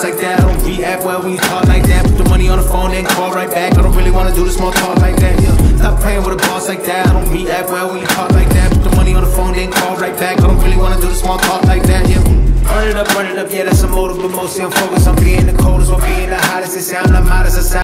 boss like that. I don't react well when you talk like that. Put the money on the phone, then call right back. I don't really wanna do the small talk like that. Yeah, stop playing with a boss like that. I don't react well when you talk like that. Put the money on the phone, then call right back. I don't really wanna do the small talk like that. Yeah, run it up, yeah, that's a motive, but mostly I'm focused on being the coldest or being the hottest. They say I'm not modest, I sound